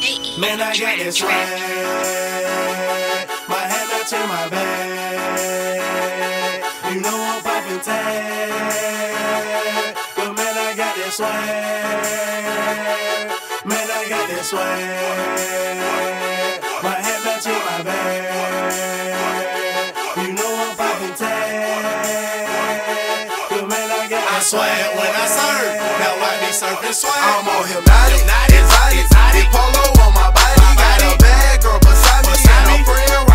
Man, I got this swag. My hat matching my bag. You know I'm poppin' tag. But man, I got this swag. Man, I got this swag. My hat matching my bag. You know I'm poppin' tag. But man, I got this swag. When I surf, now I be surfing swag. I'm on hypnotic, exotic, polo on my body. Got a bad girl beside me and a friend